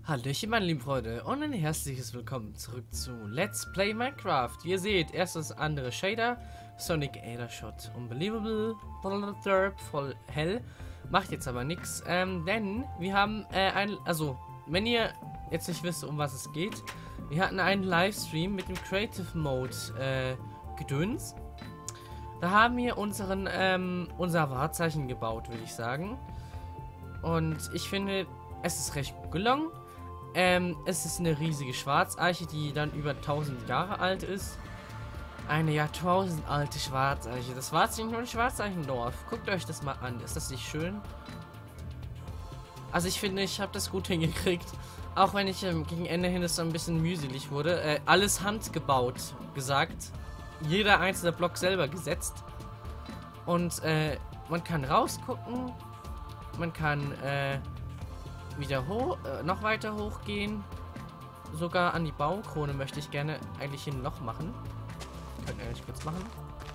Hallöchen, meine lieben Freunde, und ein herzliches Willkommen zurück zu Let's Play Minecraft. Wie ihr seht, erstes andere Shader, Sonic Adershot, Unbelievable, voll hell, macht jetzt aber nichts, denn wir haben also, wenn ihr jetzt nicht wisst, um was es geht, wir hatten einen Livestream mit dem Creative Mode Gedöns. Da haben wir unser Wahrzeichen gebaut, würde ich sagen. Und ich finde, es ist recht gut gelungen. Es ist eine riesige Schwarzeiche, die dann über 1000 Jahre alt ist. Eine jahrtausendalte Schwarzeiche. Das Wahrzeichen von Schwarzeichendorf. Guckt euch das mal an. Ist das nicht schön? Also ich finde, ich habe das gut hingekriegt. Auch wenn ich gegen Ende hin es so ein bisschen mühselig wurde. Alles handgebaut, gesagt. Jeder einzelne Block selber gesetzt. Und man kann rausgucken. Man kann wieder noch weiter hochgehen. Sogar an die Baumkrone möchte ich gerne eigentlich hin noch machen. Können wir eigentlich kurz machen.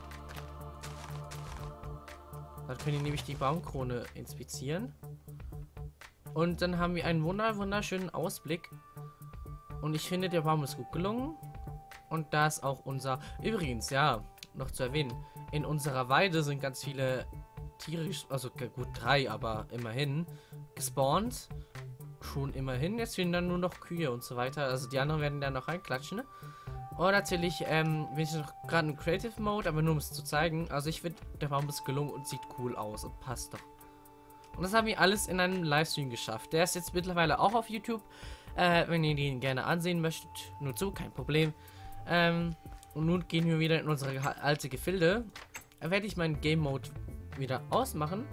Dann können wir nämlich die Baumkrone inspizieren. Und dann haben wir einen wunderschönen Ausblick. Und ich finde, der Baum ist gut gelungen. Und da ist auch unser... Übrigens, ja, noch zu erwähnen. In unserer Weide sind ganz viele Tiere, also gut 3, aber immerhin, gespawnt. Schon immerhin. Jetzt fehlen dann nur noch Kühe und so weiter. Also die anderen werden da noch reinklatschen. Ne? Und natürlich bin ich noch gerade im Creative Mode, aber nur um es zu zeigen. Also ich finde, der Baum ist gelungen und sieht cool aus und passt doch. Und das haben wir alles in einem Livestream geschafft. Der ist jetzt mittlerweile auch auf YouTube. Wenn ihr den gerne ansehen möchtet, nur zu, kein Problem. Und nun gehen wir wieder in unsere alte Gefilde. Da werde ich meinen Game Mode wieder ausmachen.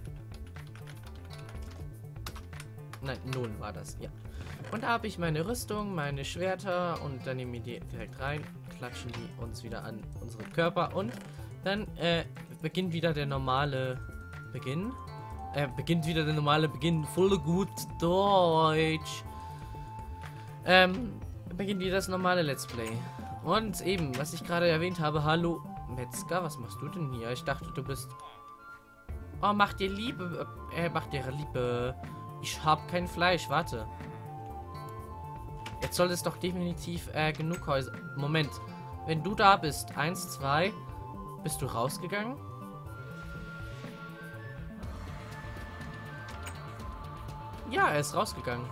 Nein, nun war das, ja. Und da habe ich meine Rüstung, meine Schwerter und dann nehmen wir die direkt rein, klatschen die uns wieder an unsere Körper und dann beginnt wieder der normale Beginn. Voll gut Deutsch. Beginnt wieder das normale Let's Play. Und eben, was ich gerade erwähnt habe, hallo Metzger, was machst du denn hier? Ich dachte, du bist... Oh, mach dir Liebe. Macht dir Liebe. Ich hab kein Fleisch, warte. Jetzt soll es doch definitiv genug Häuser... Moment. Wenn du da bist, 1, 2, bist du rausgegangen? Ja, er ist rausgegangen.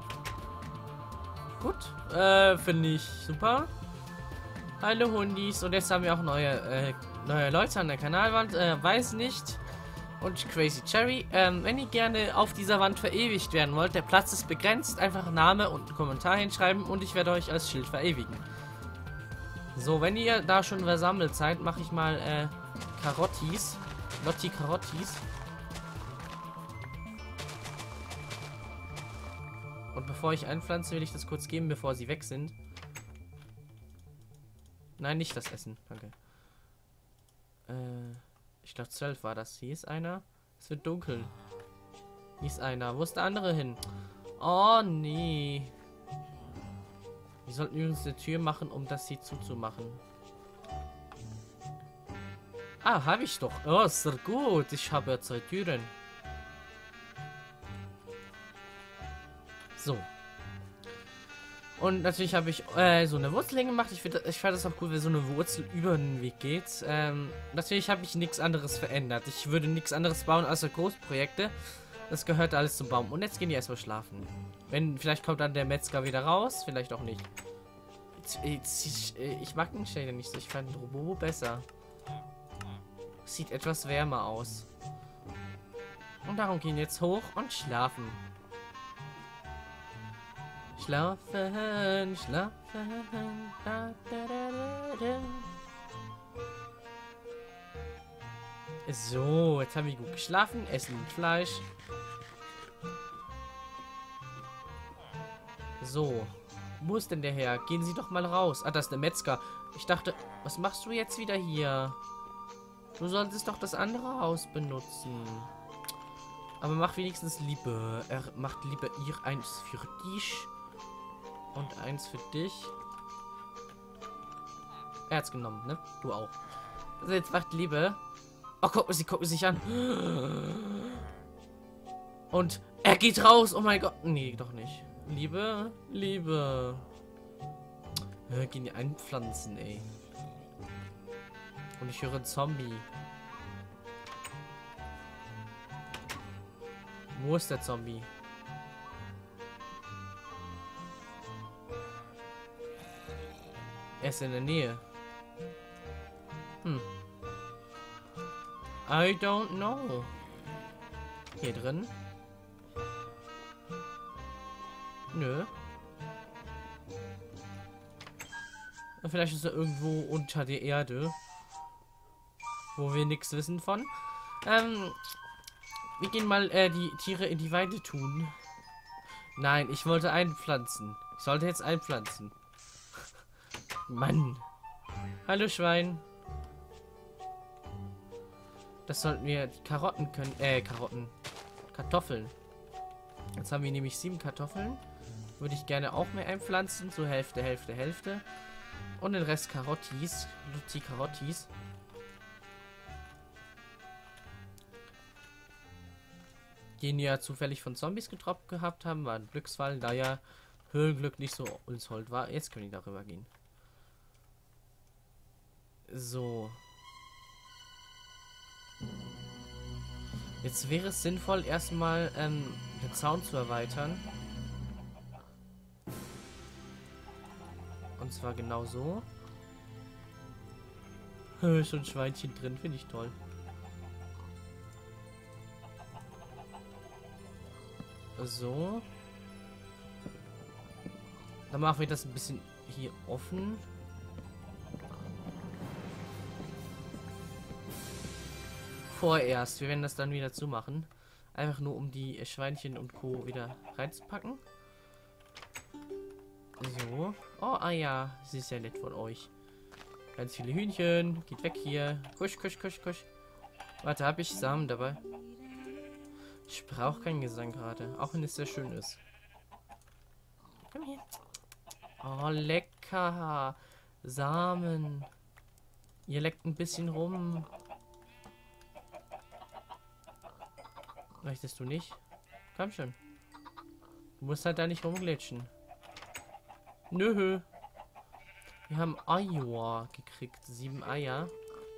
Gut. Finde ich super. Hallo Hundis. Und jetzt haben wir auch neue Leute an der Kanalwand. Weiß nicht. Und Crazy Cherry. Wenn ihr gerne auf dieser Wand verewigt werden wollt, der Platz ist begrenzt. Einfach Name und einen Kommentar hinschreiben und ich werde euch als Schild verewigen. So, wenn ihr da schon versammelt seid, mache ich mal Karottis. Lotti Karottis. Und bevor ich einpflanze, will ich das kurz geben, bevor sie weg sind. Nein, nicht das Essen. Danke. Ich glaube 12 war das. Hier ist einer. Es wird dunkel. Hier ist einer. Wo ist der andere hin? Oh, nee. Wir sollten übrigens eine Tür machen, um das hier zuzumachen. Ah, habe ich doch. Oh, sehr gut. Ich habe ja 2 Türen. So. Und natürlich habe ich so eine Wurzel gemacht. Ich fand das auch cool, wenn so eine Wurzel über den Weg geht. Natürlich habe ich nichts anderes verändert. Ich würde nichts anderes bauen außer Großprojekte. Das gehört alles zum Baum. Und jetzt gehen die erstmal schlafen. Vielleicht kommt dann der Metzger wieder raus. Vielleicht auch nicht. Ich mag den Shader nicht so. Ich fand Robo besser. Sieht etwas wärmer aus. Und darum gehen jetzt hoch und schlafen. Schlafen, schlafen. Da, da, da, da. So, jetzt haben wir gut geschlafen, essen Fleisch. So, wo ist denn der her? Gehen Sie doch mal raus. Ah, das ist der Metzger. Ich dachte, was machst du jetzt wieder hier? Du solltest doch das andere Haus benutzen. Aber mach wenigstens Liebe. Er macht lieber ihr eins für dich. Und eins für dich. Er hat's genommen, ne? Du auch. Also jetzt macht Liebe. Oh, sie gucken sich an. Und er geht raus. Oh mein Gott. Nee, doch nicht. Liebe, Liebe. Gehen die einpflanzen, ey. Und ich höre einen Zombie. Wo ist der Zombie? Er ist in der Nähe. I don't know. Hier drin? Nö. Vielleicht ist er irgendwo unter der Erde. Wo wir nichts wissen von. Wir gehen mal die Tiere in die Weide tun. Nein, ich wollte einpflanzen. Ich sollte jetzt einpflanzen. Mann. Hallo Schwein. Das sollten wir die Karotten können. Kartoffeln. Jetzt haben wir nämlich 7 Kartoffeln. Würde ich gerne auch mehr einpflanzen. So Hälfte, Hälfte, Hälfte. Und den Rest Karottis. Die Karottis. Den ja zufällig von Zombies getroppt gehabt haben, war ein Glücksfall, da ja Höhlenglück nicht so uns hold war. Jetzt können die darüber gehen. So. Jetzt wäre es sinnvoll, erstmal den Zaun zu erweitern. Und zwar genau so. Ist so ein Schweinchen drin, finde ich toll. So. Dann machen wir das ein bisschen hier offen. Vorerst. Wir werden das dann wieder zumachen. Einfach nur, um die Schweinchen und Co. wieder reinzupacken. So. Oh, ah ja. Sie ist ja nett von euch. Ganz viele Hühnchen. Geht weg hier. Kusch, kusch, kusch, kusch. Warte, habe ich Samen dabei? Ich brauche keinen Gesang gerade. Auch wenn es sehr schön ist. Komm her. Oh, lecker. Samen. Ihr leckt ein bisschen rum. Möchtest du nicht? Komm schon. Du musst halt da nicht rumglitschen. Nö. Wir haben Eier gekriegt. 7 Eier.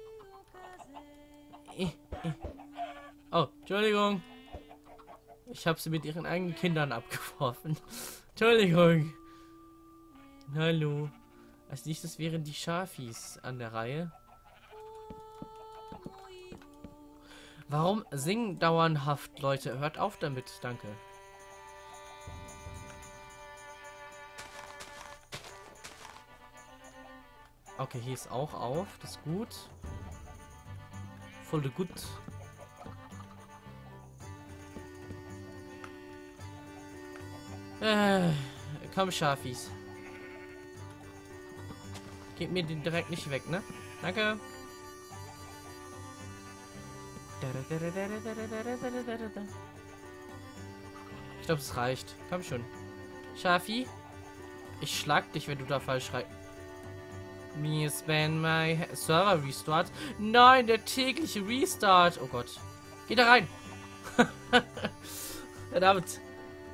Oh, Entschuldigung. Ich habe sie mit ihren eigenen Kindern abgeworfen. Entschuldigung. Hallo. Als nächstes wären die Schafis an der Reihe. Warum singen dauerhaft, Leute? Hört auf damit, danke. Okay, hier ist auch auf. Das ist gut. Voll gut. Komm, Schafis. Geht mir den direkt nicht weg, ne? Danke. Ich glaube, es reicht. Komm schon. Schafi. Ich schlag dich, wenn du da falsch schreibst. Me spend my Server Restart. Nein, der tägliche Restart. Oh Gott. Geh da rein. Verdammt.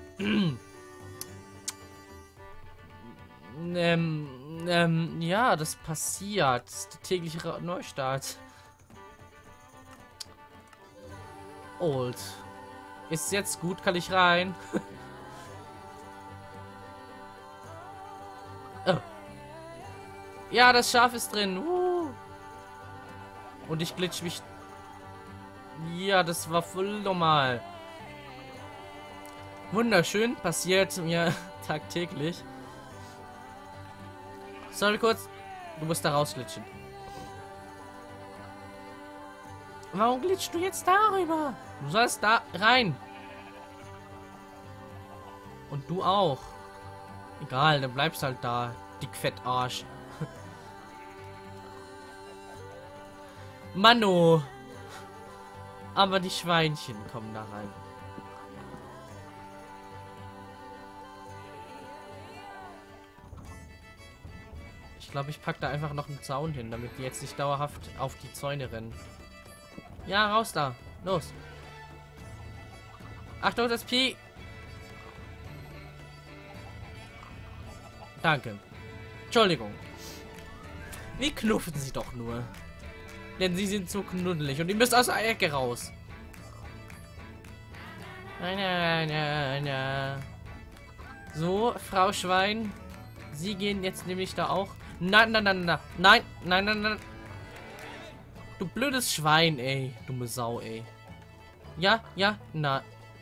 Ja, das passiert. Das ist der tägliche Neustart. Old. Ist jetzt gut, kann ich rein? Oh. Ja, das Schaf ist drin. Und ich glitsch mich. Ja, das war voll normal. Wunderschön. Passiert mir tagtäglich. Sorry kurz. Du musst da rausglitschen. Warum glitschst du jetzt darüber? Du sollst da rein. Und du auch. Egal, dann bleibst halt da. Dickfettarsch. Mano. Aber die Schweinchen kommen da rein. Ich glaube, ich packe da einfach noch einen Zaun hin, damit die jetzt nicht dauerhaft auf die Zäune rennen. Ja, raus da. Los. Achtung, das Pi. Danke. Entschuldigung. Wie knuffen Sie doch nur. Denn Sie sind so knuddelig und ihr müsst aus der Ecke raus. So, Frau Schwein. Sie gehen jetzt nämlich da auch. Nein, nein, nein, nein, nein, nein, nein, nein. Du blödes Schwein, ey. Dumme Sau, ey. Ja, ja, na.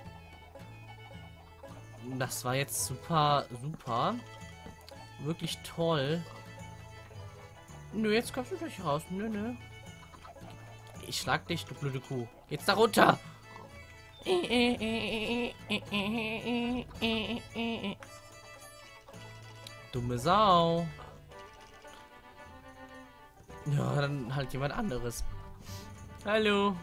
Das war jetzt super, super. Wirklich toll. Nö, jetzt kommst du gleich raus. Nö, nö. Ich schlag dich, du blöde Kuh. Jetzt da runter. Dumme Sau. Ja, dann halt jemand anderes. Hallo.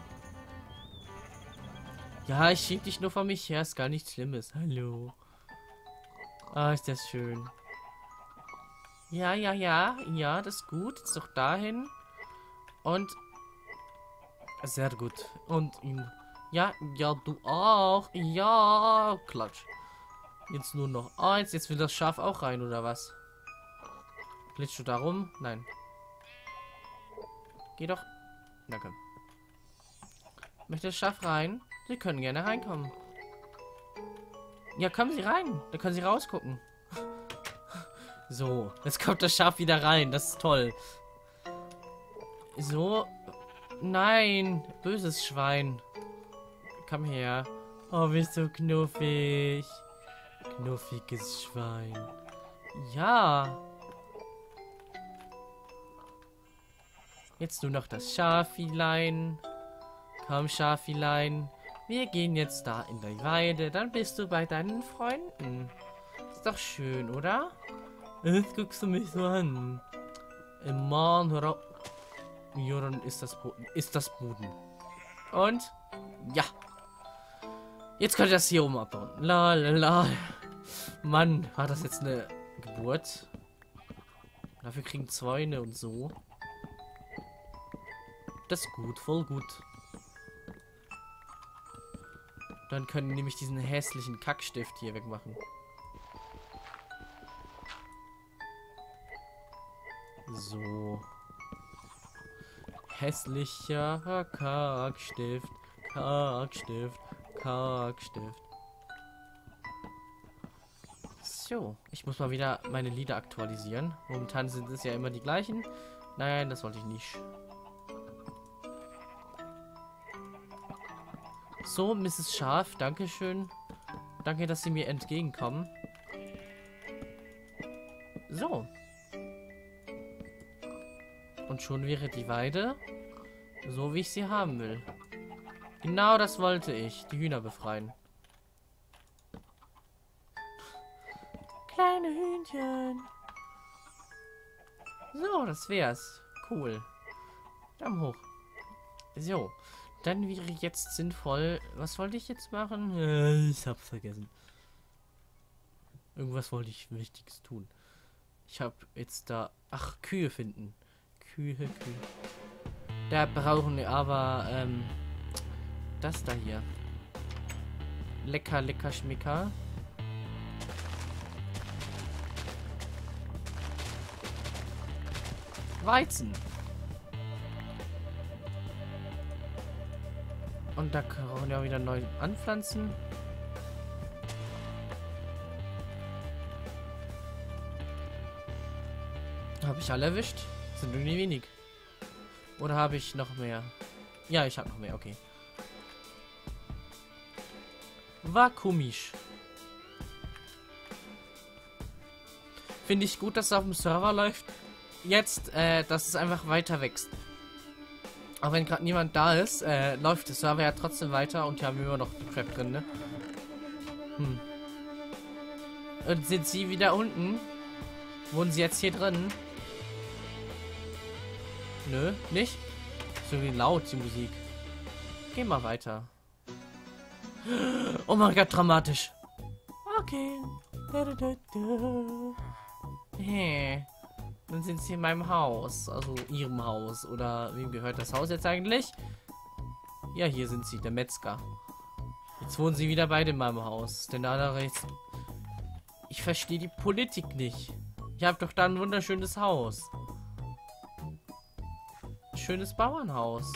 Ja, ich schieb dich nur von mich her. Ist gar nichts Schlimmes. Hallo. Ah, ist das schön. Ja, ja, ja. Ja, das ist gut. Jetzt doch dahin. Und... Sehr gut. Und ihm... Ja, ja, du auch. Ja, klatsch. Jetzt nur noch eins. Jetzt will das Schaf auch rein, oder was? Glitschst du da rum? Nein. Geh doch. Danke. Möchte das Schaf rein? Sie können gerne reinkommen. Ja, kommen Sie rein. Da können Sie rausgucken. So, jetzt kommt das Schaf wieder rein. Das ist toll. So. Nein. Böses Schwein. Komm her. Oh, bist du knuffig. Knuffiges Schwein. Ja. Jetzt nur noch das Schafilein. Komm, Schafilein. Wir gehen jetzt da in die Weide. Dann bist du bei deinen Freunden. Ist doch schön, oder? Jetzt guckst du mich so an. Mann, hör auf. Ja, dann ist das Boden. Und? Ja. Jetzt könnt ihr das hier oben abbauen. La la la. Mann, war das jetzt eine Geburt? Dafür kriegen Zäune und so. Das ist gut, voll gut. Dann können wir nämlich diesen hässlichen Kackstift hier wegmachen. So. Hässlicher Kackstift. Kackstift. Kackstift. So. Ich muss mal wieder meine Lieder aktualisieren. Momentan sind es ja immer die gleichen. Nein, das wollte ich nicht. So, Mrs. Schaf, dankeschön. Danke, dass Sie mir entgegenkommen. So. Und schon wäre die Weide so, wie ich sie haben will. Genau das wollte ich. Die Hühner befreien. Kleine Hühnchen. So, das wär's. Cool. Daumen hoch. So. Dann wäre jetzt sinnvoll... Was wollte ich jetzt machen? Ich hab's vergessen. Irgendwas wollte ich Wichtiges tun. Ich habe jetzt da... Ach, Kühe finden. Kühe. Da brauchen wir aber... das da hier. Lecker, lecker, schmecker. Weizen. Und da kann ja wieder neu anpflanzen. Habe ich alle erwischt? Sind irgendwie wenig. Oder habe ich noch mehr? Ja, ich habe noch mehr, okay. War komisch. Finde ich gut, dass es auf dem Server läuft. Jetzt, dass es einfach weiter wächst. Auch wenn gerade niemand da ist, läuft der Server ja trotzdem weiter und hier haben wir immer noch die Crap drin, ne? Und sind sie wieder unten? Wohnen sie jetzt hier drin? Nö, nicht? So wie laut die Musik. Geh mal weiter. Oh mein Gott, dramatisch. Okay. Hey. Dann sind sie in meinem Haus. Also ihrem Haus. Oder wem gehört das Haus jetzt eigentlich? Ja, hier sind sie, der Metzger. Jetzt wohnen sie wieder beide in meinem Haus. Denn da jetzt... Ich verstehe die Politik nicht. Ich habe doch da ein wunderschönes Haus. Schönes Bauernhaus.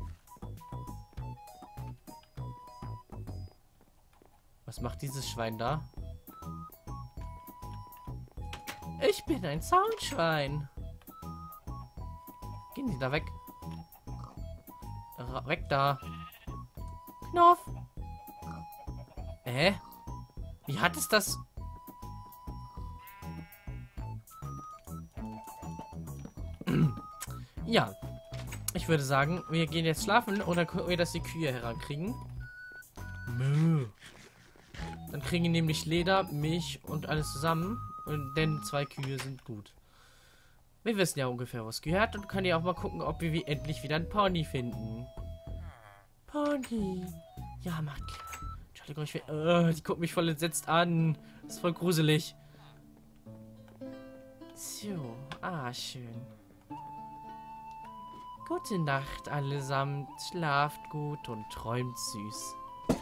Was macht dieses Schwein da? Ich bin ein Zaunschwein. Gehen Sie da weg. Weg da. Knopf. Wie hat es das? Ja. Ich würde sagen, wir gehen jetzt schlafen oder gucken wir, dass die Kühe herankriegen. Mö. Dann kriegen die nämlich Leder, Milch und alles zusammen. Und denn 2 Kühe sind gut. Wir wissen ja ungefähr, was gehört und können ja auch mal gucken, ob wir endlich wieder einen Pony finden. Pony. Ja, Mann. Entschuldigung, ich will... die guckt mich voll entsetzt an. Das ist voll gruselig. So. Schön. Gute Nacht allesamt. Schlaft gut und träumt süß.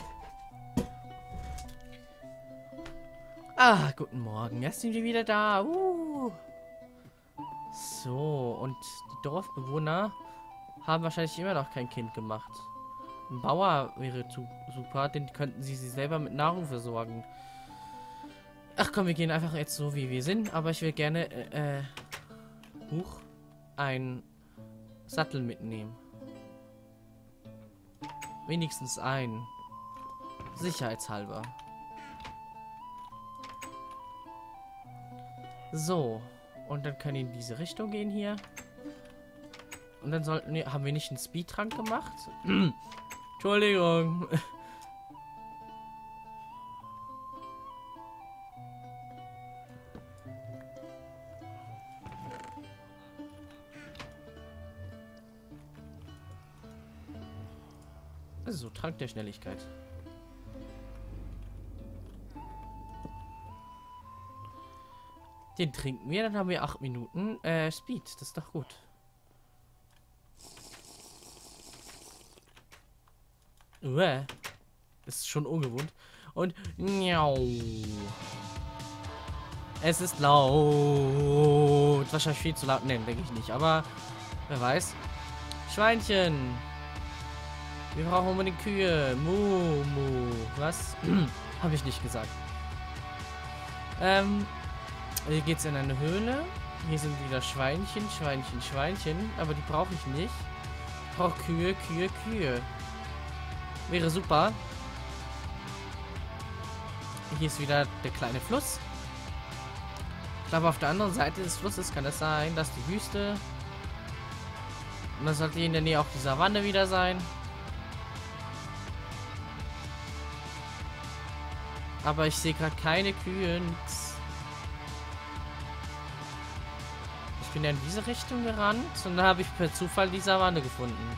Guten Morgen. Jetzt sind wir wieder da. So, und die Dorfbewohner haben wahrscheinlich immer noch kein Kind gemacht. Ein Bauer wäre super, den könnten sie sich selber mit Nahrung versorgen. Ach komm, wir gehen einfach jetzt so, wie wir sind. Aber ich will gerne, ein Sattel mitnehmen. Wenigstens einen. Sicherheitshalber. So. Und dann können wir in diese Richtung gehen hier. Und dann sollten wir... Haben wir nicht einen Speedtrank gemacht? Entschuldigung. Also, Trank der Schnelligkeit. Den trinken wir, dann haben wir 8 Minuten Speed. Das ist doch gut. Das ist schon ungewohnt. Und miau. Es ist laut. Wahrscheinlich viel zu laut. Nein, denke ich nicht. Aber wer weiß. Schweinchen. Wir brauchen unbedingt Kühe. Mu, mu. Was? Habe ich nicht gesagt. Hier geht's in eine Höhle. Hier sind wieder Schweinchen, Schweinchen, Schweinchen. Aber die brauche ich nicht. Ich brauche Kühe, Kühe, Kühe. Wäre super. Hier ist wieder der kleine Fluss. Ich glaube, auf der anderen Seite des Flusses kann es sein, dass die Wüste. Und dann sollte hier in der Nähe auch die Savanne wieder sein. Aber ich sehe gerade keine Kühe. Nix. Ich bin ja in diese Richtung gerannt und dann habe ich per Zufall die Savanne gefunden.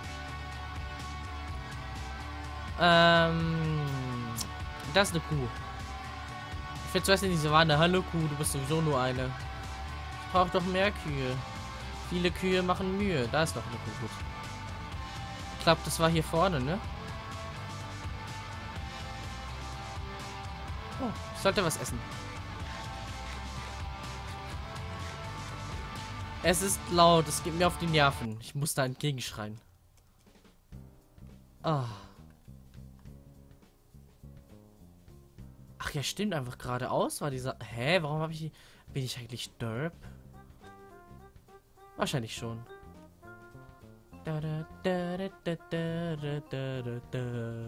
Das ist eine Kuh. Ich will zuerst in die Savanne. Hallo Kuh, du bist sowieso nur eine. Ich brauche doch mehr Kühe. Viele Kühe machen Mühe. Da ist noch eine Kuh. Gut. Ich glaube, das war hier vorne, ne? Oh, ich sollte was essen. Es ist laut, es geht mir auf die Nerven. Ich muss da entgegenschreien. Ah. Ach ja, stimmt, einfach geradeaus war dieser... Hä, warum habe ich... Bin ich eigentlich derp? Wahrscheinlich schon. Da, da, da, da, da, da, da, da, da.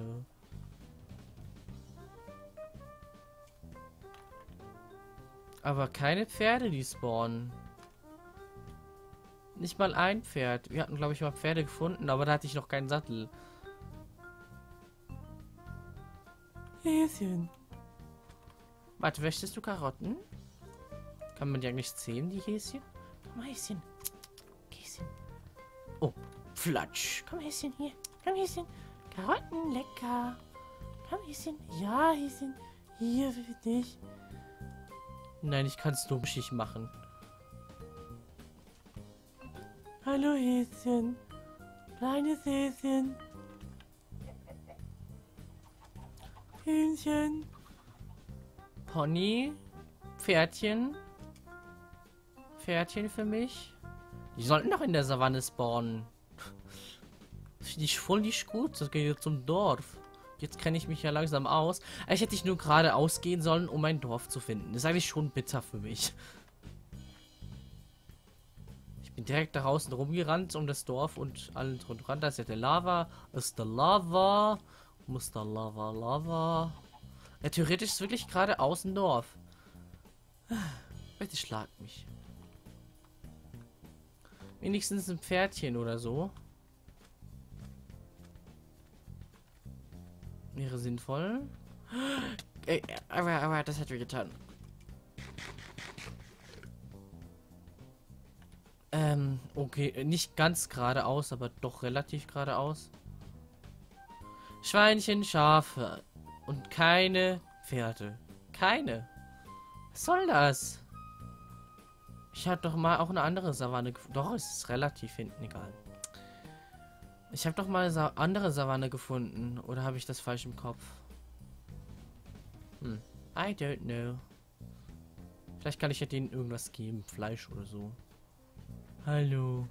Aber keine Pferde, die spawnen. Nicht mal ein Pferd. Wir hatten, glaube ich, mal Pferde gefunden, aber da hatte ich noch keinen Sattel. Häschen. Warte, möchtest du Karotten? Kann man die eigentlich zählen, die Häschen? Komm, Häschen. Häschen. Oh, Flatsch. Komm, Häschen, hier. Komm, Häschen. Karotten, lecker. Komm, Häschen. Ja, Häschen. Hier für dich. Nein, ich kann es nur schick machen. Hallo Häschen. Kleines Häschen. Hühnchen. Pony. Pferdchen. Pferdchen für mich? Die sollten doch in der Savanne spawnen. Das finde ich voll nicht gut. Das geht jetzt zum Dorf. Jetzt kenne ich mich ja langsam aus. Ich hätte nur gerade ausgehen sollen, um ein Dorf zu finden. Das ist eigentlich schon bitter für mich. Ich bin direkt da draußen rumgerannt um das Dorf und allen dran. Da ist ja der Lava. Das ist der Lava. Muss da Lava. Ja, theoretisch ist wirklich gerade außen Dorf. Bitte schlag mich. Wenigstens ein Pferdchen oder so. Wäre sinnvoll. Aber das hat wir getan. Okay, nicht ganz geradeaus, aber doch relativ geradeaus. Schweinchen, Schafe und keine Pferde. Keine. Was soll das? Ich habe doch mal auch eine andere Savanne gefunden. Doch, es ist relativ hinten, egal. Ich habe doch mal eine andere Savanne gefunden. Oder habe ich das falsch im Kopf? I don't know. Vielleicht kann ich ja denen irgendwas geben. Fleisch oder so. Hallo.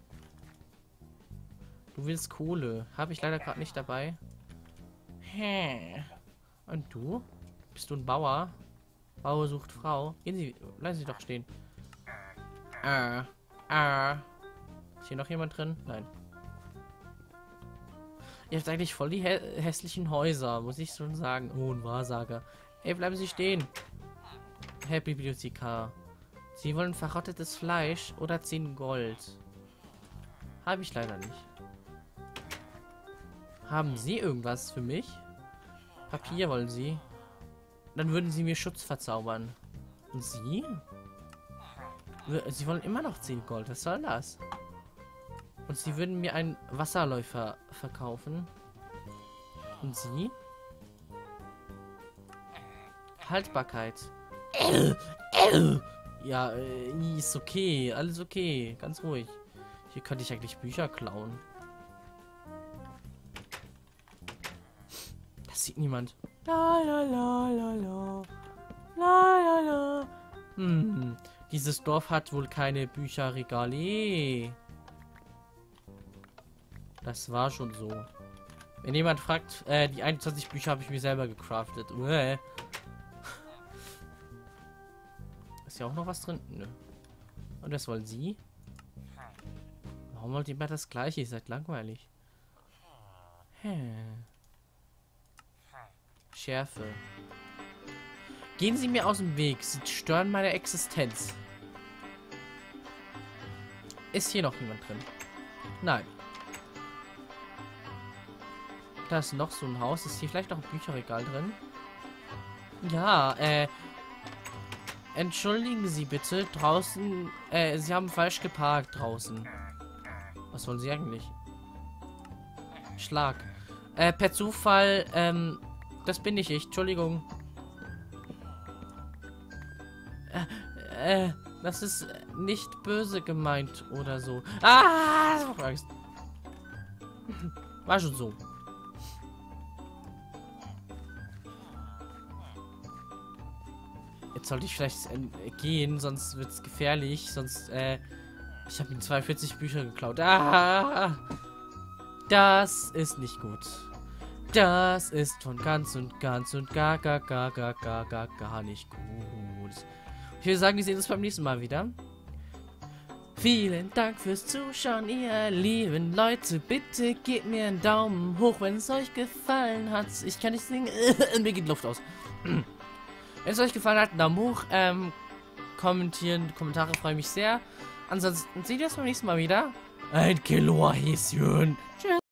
Du willst Kohle. Habe ich leider gerade nicht dabei. Hä? Und du? Bist du ein Bauer? Bauer sucht Frau. Gehen Sie, bleiben Sie doch stehen. Ist hier noch jemand drin? Nein. Ihr habt eigentlich voll die hässlichen Häuser, muss ich schon sagen. Oh, ein Wahrsager. Hey, bleiben Sie stehen. Herr Bibliothekar. Sie wollen verrottetes Fleisch oder 10 Gold? Habe ich leider nicht. Haben Sie irgendwas für mich? Papier wollen Sie? Dann würden Sie mir Schutz verzaubern. Und Sie? Sie wollen immer noch 10 Gold. Was soll das? Und Sie würden mir einen Wasserläufer verkaufen. Und Sie? Haltbarkeit. Ja, ist okay. Alles okay. Ganz ruhig. Hier könnte ich eigentlich Bücher klauen. Das sieht niemand. La la la la la. La la la. Dieses Dorf hat wohl keine Bücherregale. Das war schon so. Wenn jemand fragt, die 21 Bücher habe ich mir selber gecraftet. Ist ja auch noch was drin? Nö. Und das wollen Sie? Warum wollt ihr immer das Gleiche? Ihr seid langweilig. Schärfe. Gehen Sie mir aus dem Weg. Sie stören meine Existenz. Ist hier noch jemand drin? Nein. Da ist noch so ein Haus. Ist hier vielleicht noch ein Bücherregal drin? Ja, entschuldigen Sie bitte. Draußen, Sie haben falsch geparkt draußen. Was wollen Sie eigentlich? Schlag. Per Zufall, das bin nicht ich. Entschuldigung. Das ist nicht böse gemeint oder so. Ah! Das macht Angst. War schon so. Jetzt sollte ich vielleicht gehen, sonst wird es gefährlich. Sonst, ich habe ihm 42 Bücher geklaut. Ah! Das ist nicht gut. Das ist von ganz und gar nicht gut. Ich würde sagen, wir sehen uns beim nächsten Mal wieder. Vielen Dank fürs Zuschauen, ihr lieben Leute. Bitte gebt mir einen Daumen hoch, wenn es euch gefallen hat. Ich kann nicht singen. Mir geht Luft aus. Wenn es euch gefallen hat, einen Daumen hoch. Kommentieren, Kommentare freue mich sehr. Ansonsten sehen wir uns beim nächsten Mal wieder. Ein Kilo Häschen. Tschüss.